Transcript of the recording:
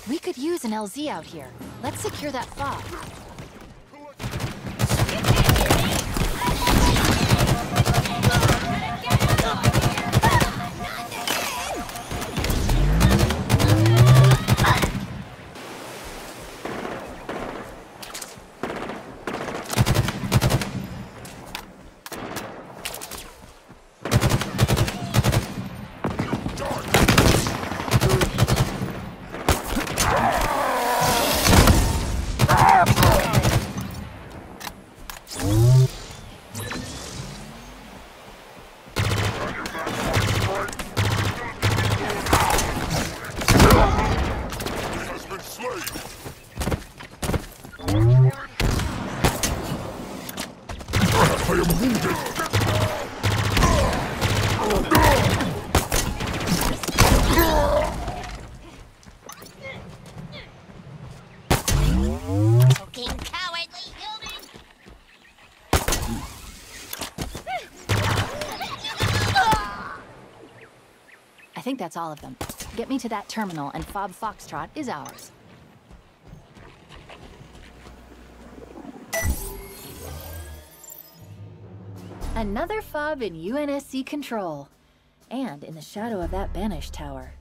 We could use an LZ out here. Let's secure that fob. I think that's all of them. Get me to that terminal and fob Foxtrot is ours. Another fob in UNSC control. And in the shadow of that banished tower.